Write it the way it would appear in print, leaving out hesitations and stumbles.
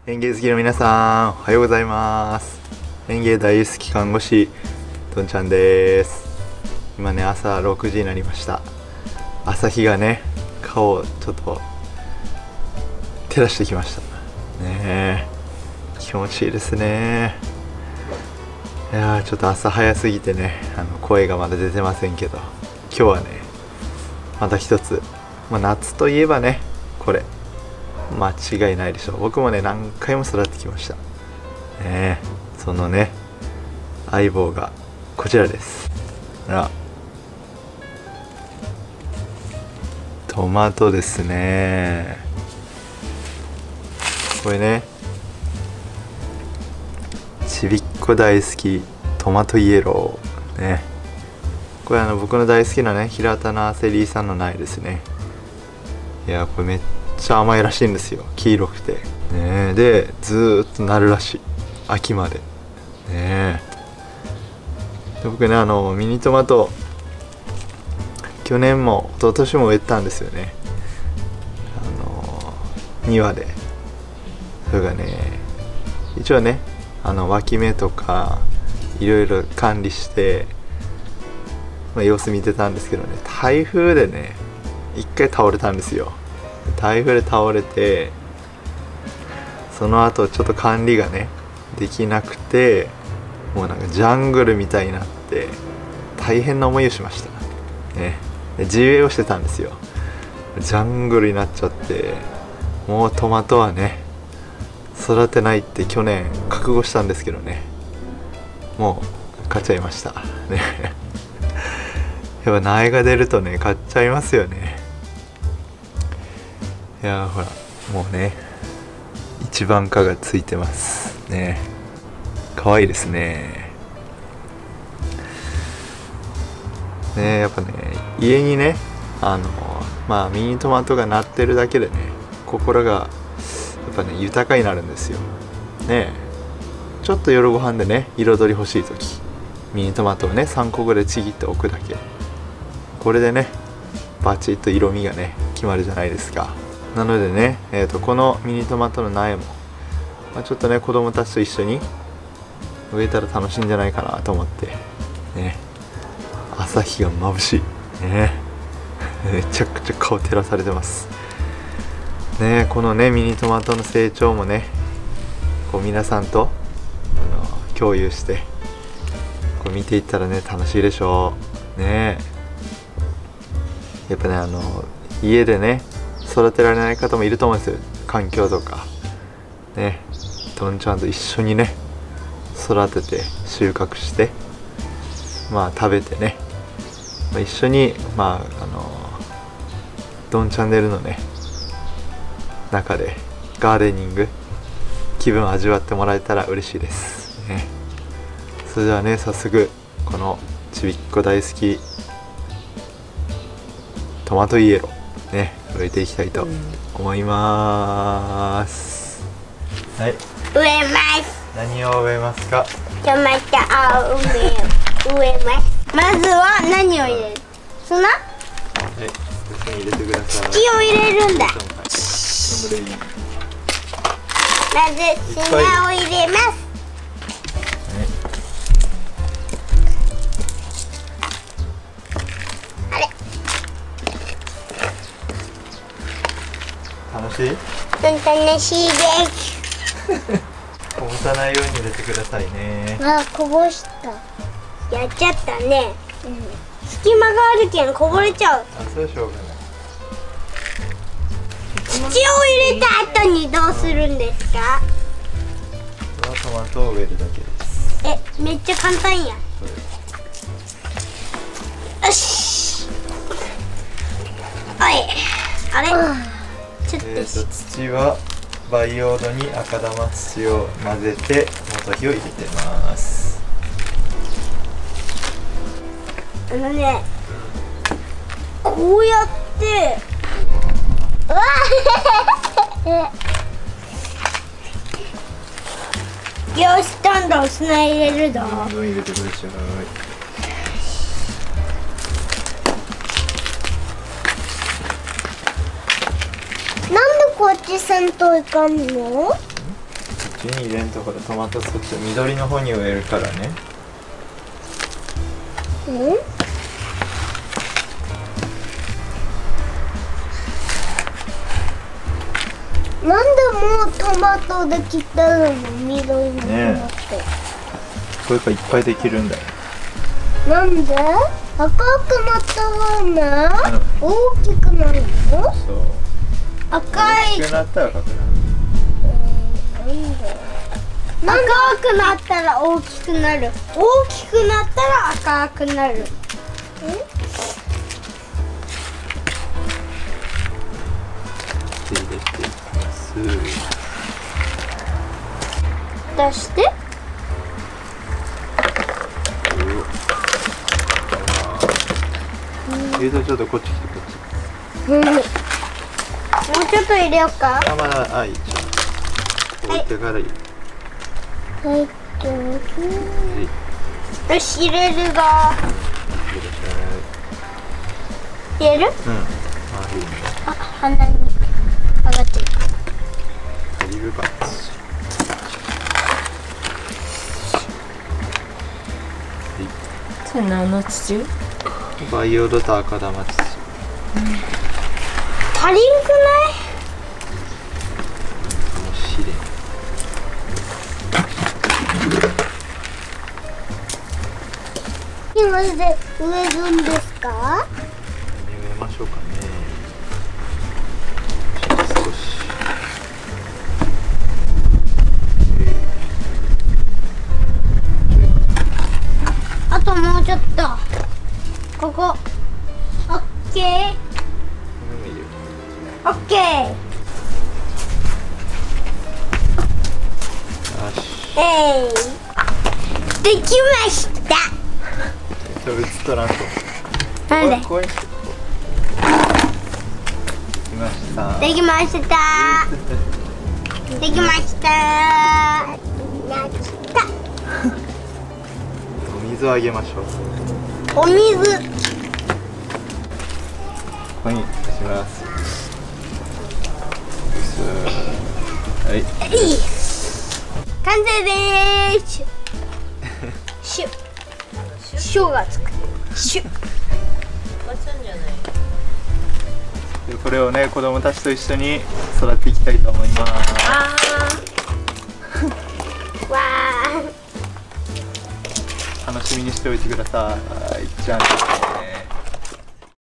園芸好きの皆さん、おはようございます。園芸大好き看護師どんちゃんです。今ね、朝6時になりました。朝日がね、顔をちょっと照らしてきましたね。気持ちいいですね。いやー、ちょっと朝早すぎてね、声がまだ出てませんけど、今日はね、また一つ、夏といえばね、これ間違いないでしょう。僕もね、何回も育ってきましたね。そのね、相棒がこちらです。トマトですね。これね、ちびっこ大好きトマトイエローね。これ僕の大好きなね、平田ナーセリーさんの苗ですね。いや、これめっちゃ甘いらしいんですよ。黄色くてね。でずーっとなるらしい、秋までね。で僕ね、ミニトマト去年も一昨年も植えたんですよね。庭で。それがね、一応ね、脇芽とかいろいろ管理して、様子見てたんですけどね、台風でね一回倒れたんですよ。台風で倒れて、その後ちょっと管理がねできなくて、もうなんかジャングルみたいになって大変な思いをしましたね。で地植えをしてたんですよ。ジャングルになっちゃって、もうトマトはね育てないって去年覚悟したんですけどね、もう買っちゃいましたね。やっぱ苗が出るとね、買っちゃいますよね。いやー、ほらもうね、一番花がついてますね。可愛いですね。ね、やっぱね、家にね、ミニトマトがなってるだけでね、心がやっぱね豊かになるんですよね。ちょっと夜ご飯でね、彩り欲しい時、ミニトマトをね3個ぐらいちぎっておくだけ。これでねバチッと色味がね決まるじゃないですか。なのでね、このミニトマトの苗も、ちょっとね子供たちと一緒に植えたら楽しいんじゃないかなと思ってね。朝日が眩しいね。めちゃくちゃ顔照らされてますね。このねミニトマトの成長もね、こう皆さんと共有してこう見ていったらね楽しいでしょうね。やっぱね、家でね育てられない方もいると思うんですよ。環境とかね、どんちゃんと一緒にね育てて収穫して、食べてね、一緒にどんチャンネルのね中でガーデニング気分を味わってもらえたら嬉しいですね。それではね、早速このちびっこ大好きトマトイエローね、植えていきたいと思います。はい、 植えます。 何を植えますか？ トマトを植えます。まずは何を入れる？砂？ はい、土に入れてください。 土を入れるんだ。まず砂を入れます。あれ？ 楽しい？ 楽しいです。 こぼさないように入れてくださいね。 こぼした。やっちゃったね。隙間があるけんこぼれちゃう。 そうしょうがない。 土を入れた後にどうするんですか？ トマトを植えるだけです。 めっちゃ簡単や。よし。おい。あれ？ちょっと土は培養土に赤玉土を混ぜて元火を入れてます。 こうやってよし、どんどん砂入れるぞ。 どんどん入れてください。 なんでこっちせんといかんの？ ちに入れんところ、トマトそっち緑の方に植えるからね。 なんでもうトマトできてるの？緑のトマト。 ねこれがいっぱいできるんだよ。 なんで？赤くなったらね、大きくなるの？ そう。 赤い。 大きくなったら赤くなる。 赤くなったら大きくなる。大きくなったら赤くなる。 入れていきます。 出して。 ちょっとこっち来てこっち。 もうちょっと入れようか。 あ、まだ、あ、いいじゃん。置いてからいい。 はい、よし、入れるが。入れる？ うん。あ、いいね。 あ、鼻に上がってる。 オリーブバッツ。 それ何の土？ 培養土と赤玉土。 足りんくない？ 面白い。 今で植えるんですか？ 植えましょうかね。少し。 あともうちょっと。ここ。オッケー。オッケー。 よし。 できました。 じゃあ、映ったらんと。 なんで？ ここにして。できました。 できました。できました。やった。 お水をあげましょう。 お水。 ここにします。はい。 完成でーす。シュ。シュがつく。シュ。 これをね、子供たちと一緒に育っていきたいと思います。 わ楽しみにしておいてください。じゃあね。